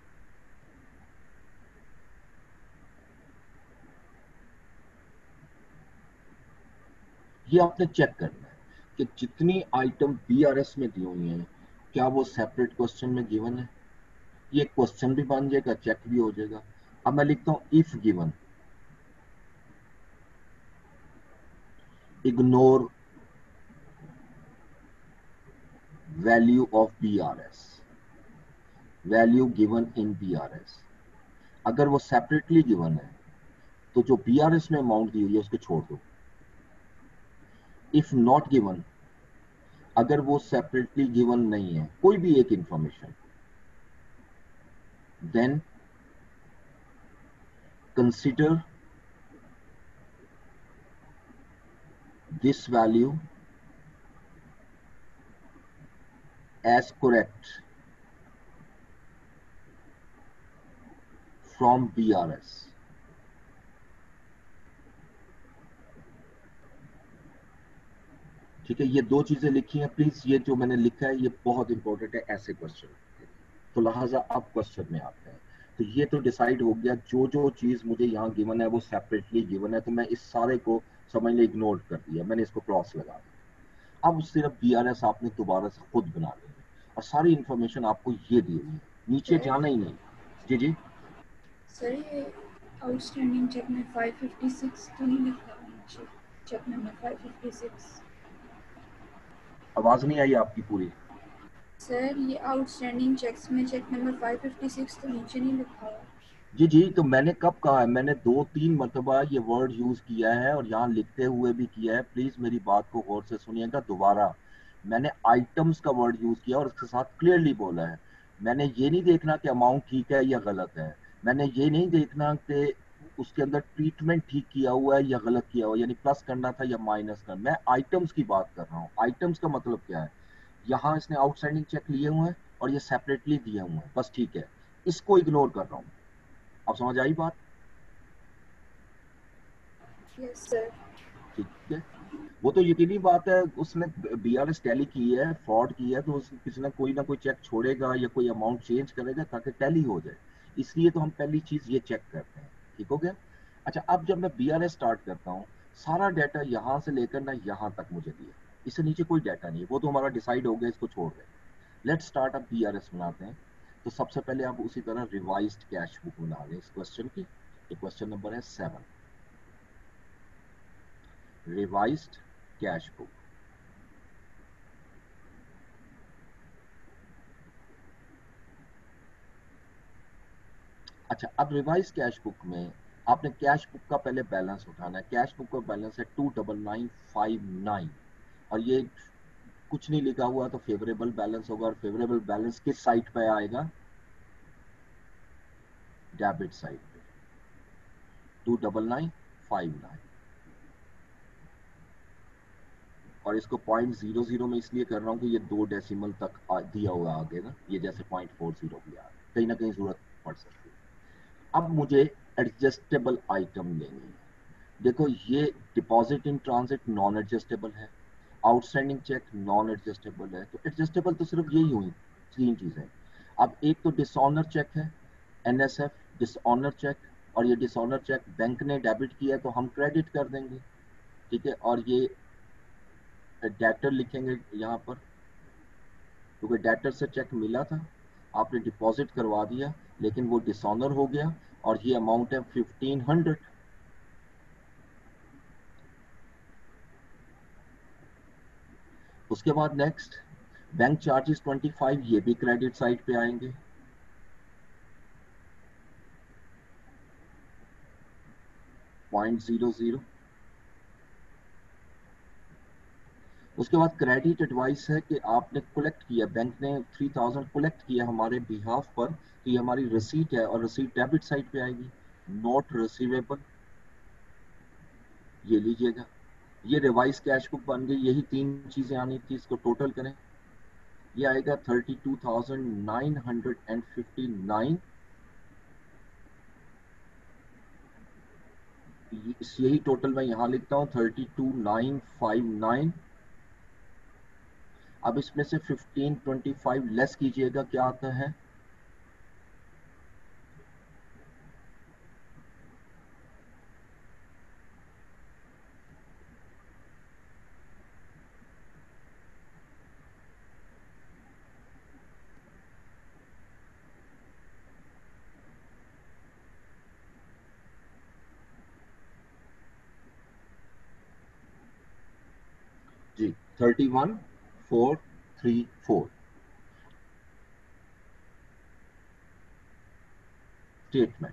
ये आपने चेक करना है कि जितनी आइटम बी आर एस में दी हुई हैं क्या वो सेपरेट क्वेश्चन में गिवन है। ये क्वेश्चन भी बन जाएगा, चेक भी हो जाएगा। अब मैं लिखता हूं if given, ignore value of B R S, value given in B R S. अगर वो सेपरेटली गिवन है तो जो बी आर एस में अमाउंट दी हुई है उसको छोड़ दो। इफ नॉट गिवन, अगर वो सेपरेटली गिवन नहीं है कोई भी एक information, then consider this value as correct from B R S. ठीक है, ये दो चीजें लिखी हैं प्लीज। ये जो मैंने लिखा है ये बहुत इंपॉर्टेंट है ऐसे क्वेश्चन। तो लिहाजा अब क्वेश्चन में आते हैं। तो ये तो डिसाइड हो गया, जो जो चीज मुझे यहाँ गिवन है वो सेपरेटली गिवन है, तो मैं इस सारे को समझ ले इग्नोर कर दिया, मैंने इसको क्रॉस लगा दिया। अब सिर्फ बी आर एस आपने दोबारा से खुद बना लेनी और सारी इंफॉर्मेशन आपको ये दी हुई है, नीचे जाना ही नहीं। जी जी सर, ये आउटस्टैंडिंग चेक में फाइव फिफ्टी सिक्स तो नहीं लिखा है नीचे, cheque number five fifty six. आवाज नहीं आई आपकी पूरी। सर, ये आउटस्टैंडिंग चेक्स में cheque number five fifty six तो नीचे नहीं लिखा है। जी जी तो मैंने कब कहा है, मैंने दो तीन मरतबा ये वर्ड यूज किया है और यहाँ लिखते हुए भी किया है। प्लीज मेरी बात को गौर से सुनिएगा दोबारा। मैंने आइटम्स का वर्ड यूज किया और उसके साथ क्लियरली बोला है। मैंने ये नहीं देखना कि अमाउंट ठीक है या गलत है, मैंने ये नहीं देखना कि उसके अंदर ट्रीटमेंट ठीक किया हुआ है या गलत किया हुआ है, यानी प्लस करना था या माइनस करना। मैं आइटम्स की बात कर रहा हूँ। आइटम्स का मतलब क्या है, यहाँ इसने आउटस्टैंडिंग चेक लिए हुए हैं और ये सेपरेटली दिए हुए हैं, बस ठीक है, इसको इग्नोर कर रहा हूँ। आप समझ आई बात? Yes sir. ठीक है, वो तो यकीनी बात है, उसने बी आर एस टैली की है, फ्रॉड की है, तो उस किसी ना कोई ना कोई चेक छोड़ेगा या कोई अमाउंट चेंज करेगा ताकि टैली हो जाए। इसलिए तो हम पहली चीज ये चेक करते हैं। ठीक हो गया? अच्छा, अब जब मैं बी आर एस स्टार्ट करता हूँ, सारा डाटा यहाँ से लेकर ना यहाँ तक मुझे दिया, इससे नीचे कोई डाटा नहीं है, वो तो हमारा डिसाइड हो गया, इसको छोड़ दें। लेट्स स्टार्ट, अब बी आर एस बनाते हैं। तो सबसे पहले आप उसी तरह रिवाइज्ड कैश बुक बना लें इस क्वेश्चन की। तो क्वेश्चन नंबर है सेवन, रिवाइज्ड कैश बुक। अच्छा, अब रिवाइज कैश बुक में आपने कैश बुक का पहले बैलेंस उठाना है। कैश बुक का बैलेंस है two double nine five nine और ये कुछ नहीं लिखा हुआ तो फेवरेबल बैलेंस होगा। और फेवरेबल बैलेंस किस साइड पे आएगा? डेबिट साइड पे, two double nine five nine. और इसको पॉइंट जीरो जीरो में इसलिए कर रहा हूँ कि ये दो डेसिमल तक दिया हुआ आगे ना, ये जैसे पॉइंट फोर जीरो भी आ रहा है, कहीं ना कहीं जरूरत पड़ सकती है। अब मुझे एडजस्टेबल आइटम लेनी है। देखो, ये deposit in transit non adjustable है, आउटस्टैंडिंग चेक नॉन एडजस्टेबल है, तो एडजस्टेबल तो सिर्फ यही हुई तीन चीजें। अब एक तो डिसऑनर चेक है, N S F dishonour cheque, और ये डिसऑनर चेक बैंक ने डेबिट किया तो हम क्रेडिट कर देंगे। ठीक है, और ये डेटर लिखेंगे यहाँ पर, क्योंकि डेटर से चेक मिला था, आपने डिपॉजिट करवा दिया लेकिन वो डिसऑनर हो गया और ये अमाउंट है फिफ्टीन हंड्रेड। उसके बाद next bank charges twenty five, ये भी क्रेडिट साइड पे आएंगे। Point zero zero. उसके बाद क्रेडिट एडवाइस है कि आपने कलेक्ट किया, बैंक ने थ्री थाउजेंड कलेक्ट किया हमारे बिहाफ पर, तो ये हमारी रसीट है और रसीट डेबिट साइड पे आएगी। नॉट रिसीवेबल, ये लीजिएगा। ये रिवाइज कैश बुक बन गई। यही तीन चीजें आनी थी, इसको टोटल करें। ये आएगा thirty two thousand nine hundred and fifty nine. यही टोटल मैं यहाँ लिखता हूँ thirty two nine five nine. अब इसमें से फिफ्टीन ट्वेंटी फाइव लेस कीजिएगा, क्या आता है? जी thirty one four three four. Statement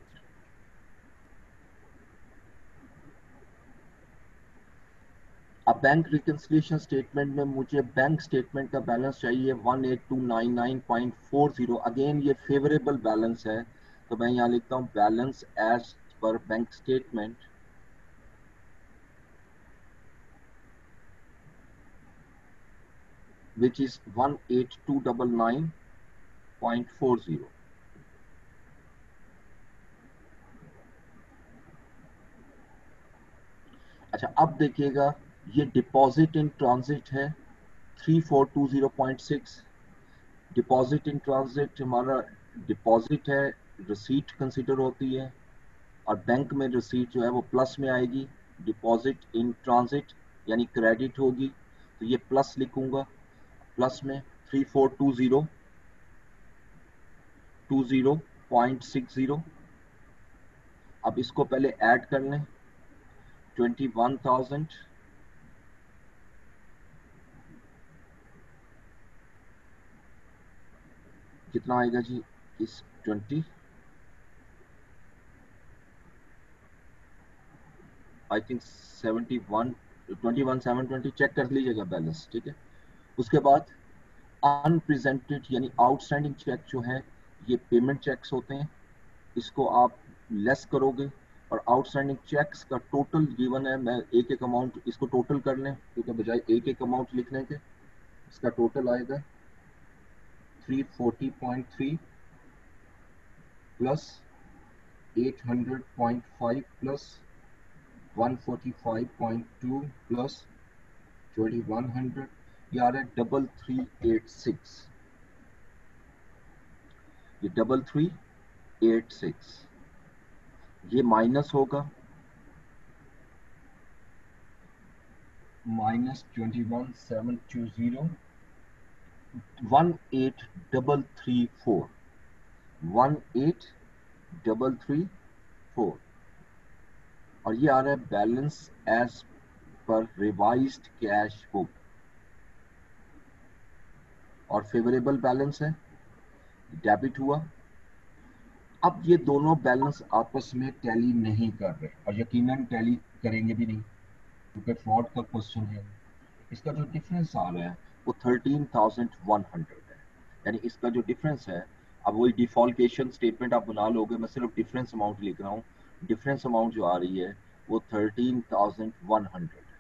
अब बैंक रिकंसिलिएशन स्टेटमेंट में मुझे बैंक स्टेटमेंट का बैलेंस चाहिए one eight two nine nine point four zero. Again ये फेवरेबल बैलेंस है, तो मैं यहाँ लिखता हूँ balance as per bank statement which is one eight two nine nine point four zero। अच्छा अब देखिएगा ये डिपॉजिट इन ट्रांजिट है three four two zero point six. Deposit in transit हमारा डिपॉजिट है, रिसीट कंसिडर होती है और बैंक में रिसीट जो है वो प्लस में आएगी। डिपॉजिट इन ट्रांजिट यानी क्रेडिट होगी, तो ये प्लस लिखूंगा, प्लस में three four two zero two zero point six zero. अब इसको पहले ऐड कर लें, ट्वेंटी वन थाउजेंड कितना आएगा जी? इस twenty I think seventy one twenty one seven twenty check कर लीजिएगा बैलेंस, ठीक है। उसके बाद अनप्रेजेंटेड यानी आउटस्टैंडिंग चेक जो है ये पेमेंट चेक्स होते हैं, इसको आप लेस करोगे और आउटस्टैंडिंग चेक्स का टोटल गिवन है। मैं एक एक अमाउंट इसको टोटल कर लें, क्योंकि बजाय एक एक अमाउंट लिखने के इसका टोटल आएगा three forty point three plus eight hundred point five plus one forty five point two plus twenty one hundred, ये आ रहा है डबल थ्री एट सिक्स। ये डबल थ्री एट सिक्स ये माइनस होगा minus twenty one seven two zero one eight double three four one eight double three four और ये आ रहा है balance as per revised cash book और favourable balance है, डेबिट हुआ। अब ये दोनों बैलेंस आपस में टैली नहीं कर रहे और यकीनन टैली करेंगे भी नहीं, क्योंकि फ्रॉड का क्वेश्चन है। इसका जो डिफरेंस आ रहा है वो थर्टीन थाउजेंड वन हंड्रेड है, यानी इसका जो डिफरेंस है, अब वही डिफॉल्केशन स्टेटमेंट आप बना लोगे, मैं सिर्फ डिफरेंस अमाउंट लिख रहा हूँ। डिफरेंस अमाउंट जो आ रही है वो थर्टीन थाउजेंड वन हंड्रेड है।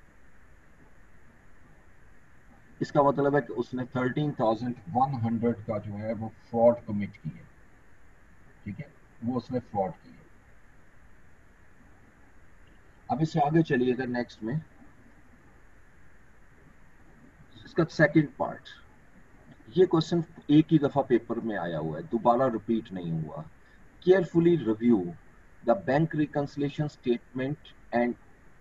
इसका मतलब है कि उसने थर्टीन थाउजेंड वन हंड्रेड का जो है वो फ्रॉड कमिट किया, ठीक है, वो उसने फ्रॉड किया। अब इससे आगे चलिएगा नेक्स्ट में, इसका सेकंड पार्ट। ये क्वेश्चन एक ही दफा पेपर में आया हुआ है, दोबारा रिपीट नहीं हुआ। Carefully review the bank reconciliation statement and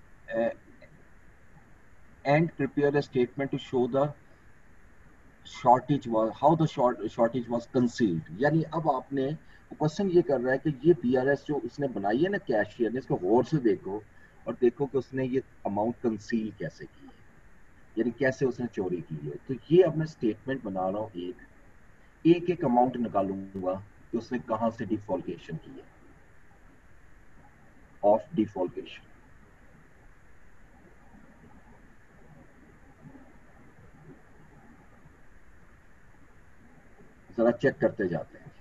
and prepare a statement to show the shortage was how the shortage was concealed. यानी अब आपने क्वेश्चन ये कर रहा है कि ये बीआरएस जो उसने बनाई है ना कैशियर ने, इसको गौर से देखो और देखो कि उसने ये अमाउंट कंसील कैसे की है, यानी कैसे उसने चोरी की है। तो ये अब मैं स्टेटमेंट बना रहा हूँ, एक एक एक अमाउंट निकालूंगा कि उसने कहां से डिफॉल्केशन की है, ऑफ डिफॉल्केशन। जरा चेक करते जाते हैं।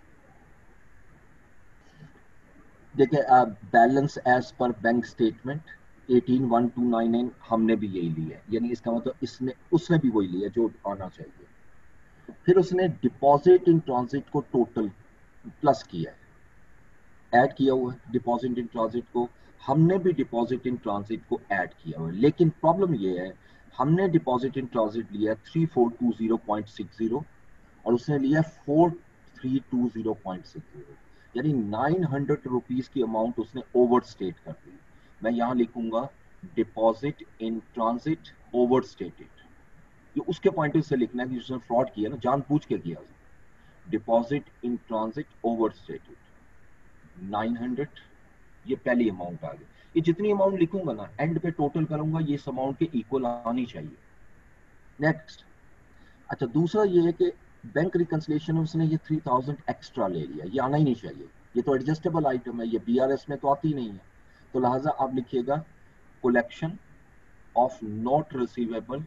देखिए balance as per bank statement eighteen one two nine nine हमने भी यही लिया है, यानी इसका मतलब इसने उसने भी वही लिया जो आना चाहिए। फिर उसने डिपॉजिट इन ट्रांजिट को टोटल प्लस किया है, ऐड किया हुआ है डिपॉजिट इन ट्रांजिट को, हमने भी डिपॉजिट इन ट्रांजिट को ऐड किया हुआ है। लेकिन प्रॉब्लम ये है, हमने डिपॉजिट इन ट्रांजिट लिया three four two zero point six zero और उसने लिया four three two zero point six zero, यानी नाइन हंड्रेड रुपीज की अमाउंट उसने ओवर स्टेट कर दी। मैं यहाँ लिखूंगा deposit in transit over stated, ये उसके पॉइंट से लिखना है कि उसने फ्रॉड किया ना, जानबूझ के किया। Deposit in transit over stated nine hundred, ये पहली अमाउंट आ गई। ये जितनी अमाउंट लिखूंगा ना एंड पे टोटल करूंगा, ये इस अमाउंट के इक्वल आनी चाहिए। नेक्स्ट, अच्छा दूसरा ये है कि बैंक रिकंसिलिएशन में उसने ये थ्री थाउजेंड एक्स्ट्रा ले लिया, ये आना ही नहीं चाहिए, ये तो एडजस्टेबल आइटम है, ये बीआरएस में तो आती नहीं है। तो लिहाजा आप लिखिएगा collection of not receivable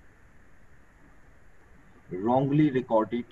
wrongly recorded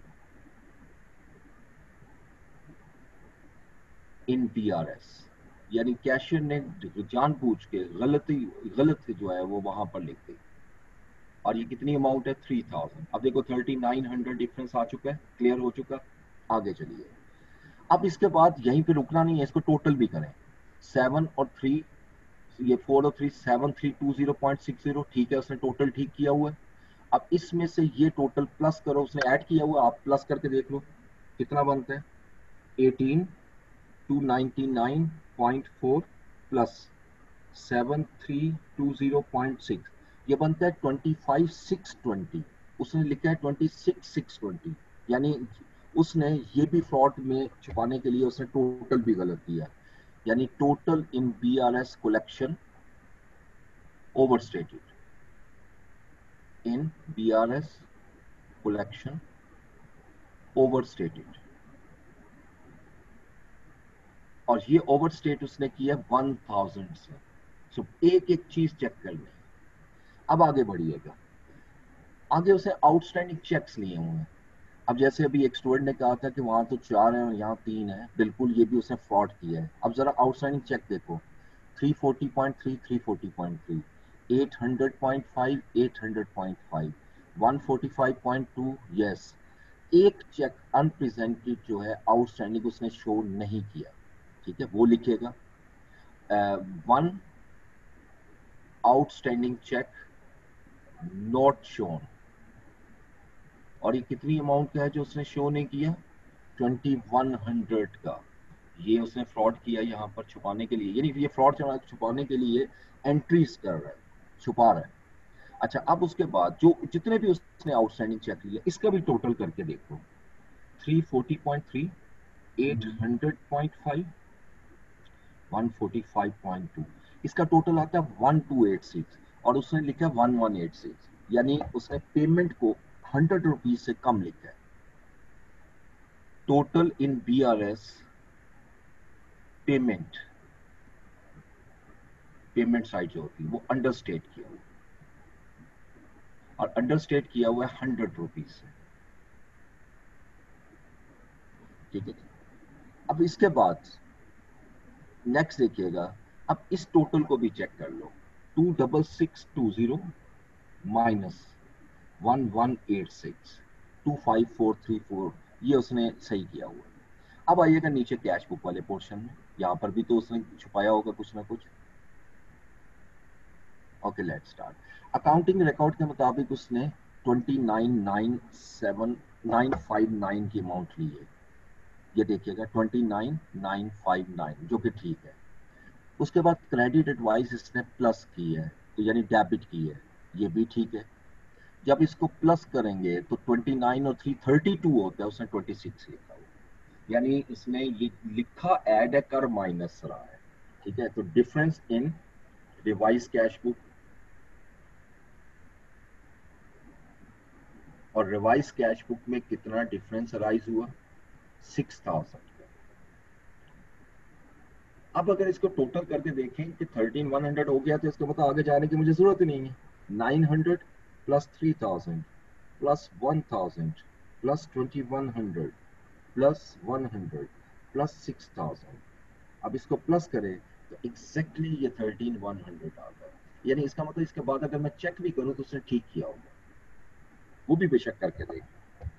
in B R S, यानी कैशियर ने जानबूझ के गलती गलत जो है वो वहां पर लिख दी। और ये कितनी अमाउंट है, थ्री थाउजेंड। अब देखो थर्टी नाइन हंड्रेड डिफरेंस आ चुका है, क्लियर हो चुका। आगे चलिए, अब इसके बाद यहीं पे रुकना नहीं है, इसको टोटल भी करें। सेवन और थ्री, ये फोर और three, seven three two zero point six zero, ठीक है, उसने टोटल ठीक किया हुआ है। अब इसमें से ये टोटल प्लस करो, उसने ऐड किया हुआ, आप प्लस करके देख लो कितना बनता है, eighteen two ninety nine point four plus seven three two zero point six, ये बनता है ट्वेंटी फाइव सिक्स ट्वेंटी। उसने लिखा है ट्वेंटी सिक्स सिक्स ट्वेंटी, यानी उसने ये भी फ्रॉड में छुपाने के लिए उसने टोटल भी गलत दिया, यानी total in BRS collection overstated in B R S collection overstated, और ये ओवरस्टेट उसने किया वन थाउजेंड से। सो एक एक चीज चेक करनी। अब आगे बढ़िएगा, आगे उसे आउटस्टैंडिंग चेक्स लिए हुए हैं। अब जैसे अभी एक स्टूडेंट ने कहा था कि वहां तो चार है और यहाँ तीन है, बिल्कुल ये भी उसने फ्रॉड किया है। अब जरा आउटस्टैंडिंग चेक देखो, three forty point three, three forty point three, eight hundred point five, eight hundred point five, one forty five point two, yes. एक चेक अनप्रेजेंटेड जो है आउटस्टैंडिंग उसने शो नहीं किया, ठीक है, वो लिखिएगा one outstanding cheque not shown. और ये कितनी अमाउंट का है जो उसने शो नहीं किया, ट्वेंटी वन हंड्रेड का। ये उसने फ्रॉड किया यहाँ पर छुपाने के लिए, यानी ये फ्रॉड छुपाने के लिए एंट्रीज कर रहा है, छुपा रहा है। अच्छा, अब उसके बाद जो जितने भी उसने आउटस्टैंडिंग चेक लिया, इसका भी टोटल करके देखो, three forty point three, eight hundred point five, one forty five point two, इसका टोटल आता है वन टू एट सिक्स, और उसने लिखा वन वन एट सिक्स, यानी उसने पेमेंट को हंड्रेड रुपीज से कम लिखा है। Total in BRS payment, payment side जो होती है वो अंडरस्टेट किया हुआ, और अंडरस्टेट किया हुआ है हंड्रेड रुपीज से, ठीक है। अब इसके बाद नेक्स्ट देखिएगा, अब इस टोटल को भी चेक कर लो, two double six two zero minus one one eight six, two five four three four, ये उसने सही किया हुआ। अब आइएगा नीचे कैश बुक वाले पोर्शन में, यहाँ पर भी तो उसने छुपाया होगा कुछ ना कुछ। Okay, let's start. Accounting record के मुताबिक उसने twenty nine nine seven nine five nine की अमाउंट ली है, ये देखिएगा twenty nine nine five nine, जो कि ठीक है। उसके बाद क्रेडिट एडवाइस इसने प्लस की है, तो यानी डेबिट की है, ये भी ठीक है। जब इसको प्लस करेंगे तो ट्वेंटी नाइन और थ्री थर्टी टू होता है, उसने ट्वेंटी सिक्स लिखा हुआ, यानी इसने ये लिखा ऐड है कर माइनस रहा है, ठीक है। तो difference in revise cash book और रिवाइज कैश बुक में कितना डिफरेंस अराइज हुआ, सिक्स थाउजेंड। अब अगर इसको टोटल करके देखें कि थर्टीन वन हंड्रेड हो गया, तो इसका मतलब आगे जाने की मुझे जरूरत ही नहीं है। Nine hundred plus three thousand plus one thousand plus twenty one hundred plus one hundred plus six thousand, अब इसको प्लस करें तो एग्जैक्टली ये थर्टीन वन हंड्रेड आ गया। यानी इसका मतलब इसके बाद अगर मैं चेक भी करूं तो उसने ठीक किया होगा, वो भी बेशक करके देखें।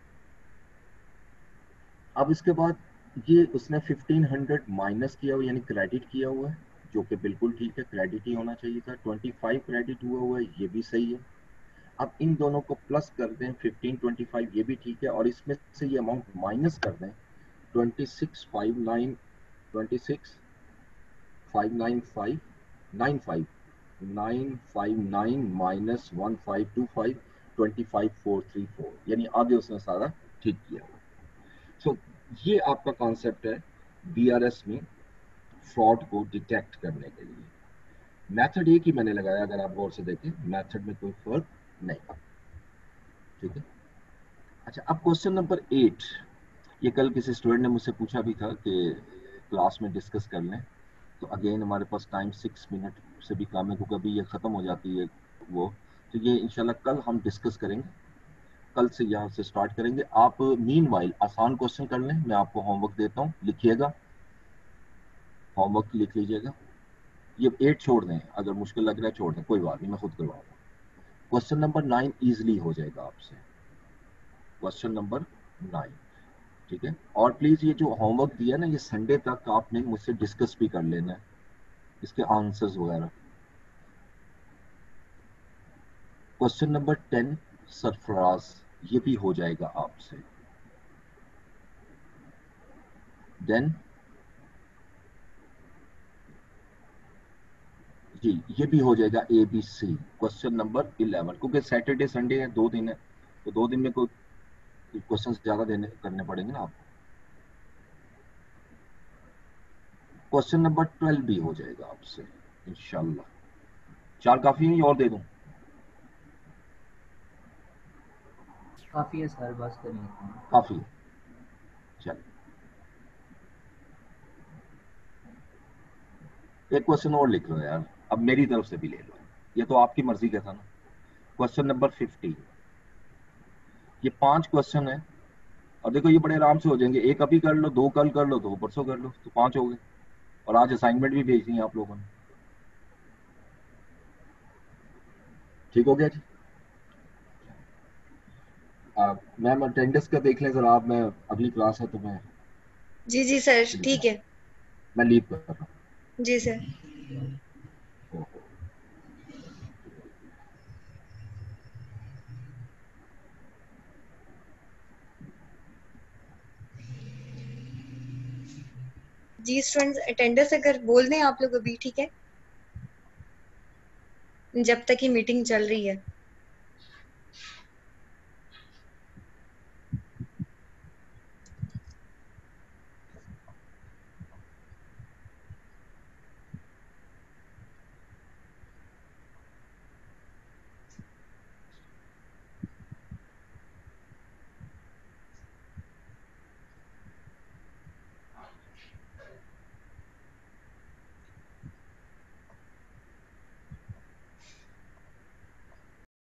अब इसके बाद ये उसने फिफ्टीन हंड्रेड माइनस किया हुआ यानी क्रेडिट किया हुआ है, जो कि बिल्कुल ठीक है, क्रेडिट ही होना चाहिए था। ट्वेंटी फाइव क्रेडिट हुआ हुआ है, ये भी सही है। अब इन दोनों को प्लस कर दें, फिफ्टीन ट्वेंटी फाइव, ये भी ठीक है, और इसमें से ये अमाउंट माइनस कर दें, twenty six five nine, twenty six five nine five nine five nine five nine minus one five two five, twenty five four three four, यानी आगे उसने सारा ठीक किया हुआ। सो so, ये आपका कॉन्सेप्ट है बीआरएस में फ्रॉड को डिटेक्ट करने के लिए। मेथड एक ही मैंने लगाया, अगर आप गौर से देखें मेथड में कोई फर्क नहीं, ठीक है। अच्छा, अब क्वेश्चन नंबर एट, ये कल किसी स्टूडेंट ने मुझसे पूछा भी था कि क्लास में डिस्कस कर लें, तो अगेन हमारे पास टाइम सिक्स मिनट से भी कम है, क्योंकि अभी ये ख़त्म हो जाती है वो, तो ये इंशाल्लाह कल हम डिस्कस करेंगे, कल से यहाँ से स्टार्ट करेंगे। आप मीनवाइल आसान क्वेश्चन कर लें, मैं आपको होमवर्क देता हूँ, लिखिएगा, होमवर्क लिख लीजिएगा। ये एट छोड़ दें, अगर मुश्किल लग रहा है छोड़ दें, कोई बात नहीं, मैं खुद करवाऊंगा। क्वेश्चन नंबर नाइन इजीली हो जाएगा आपसे, क्वेश्चन नंबर नाइन, ठीक है। और प्लीज ये जो होमवर्क दिया ना, ये संडे तक आपने मुझसे डिस्कस भी कर लेना है, इसके आंसर्स वगैरह। क्वेश्चन नंबर टेन सरफराज, ये भी हो जाएगा आपसे। देन जी ये भी हो जाएगा A B C. Question number eleven, क्योंकि सैटरडे संडे है, दो दिन है, तो दो दिन में कोई क्वेश्चन ज्यादा देने करने पड़ेंगे ना आपको। क्वेश्चन नंबर ट्वेल्व भी हो जाएगा आपसे इंशाल्लाह। चार काफी है, और दे दूं? काफी है सर, बस करिए। काफी है, चलिए। एक क्वेश्चन और लिख लो यार, अब मेरी तरफ से भी ले लो, ये तो आपकी मर्जी का था ना। क्वेश्चन नंबर फिफ्टी, ये पांच क्वेश्चन है, और देखो ये बड़े आराम से हो जाएंगे, एक अभी कर लो, दो कल कर लो, दो परसों कर लो, तो पांच हो गए। और आज असाइनमेंट भी भेज दी है आप लोगों ने, ठीक हो गया जी। मैम अटेंडेंस का देख लें जरा आप, मैं अगली क्लास है तो मैं जी जी सर, ठीक है, मैं लीव कर रहा हूँ जी सर। जी स्टूडेंट्स, अटेंडेंस अगर बोल दें आप लोग अभी, ठीक है, जब तक ये मीटिंग चल रही है।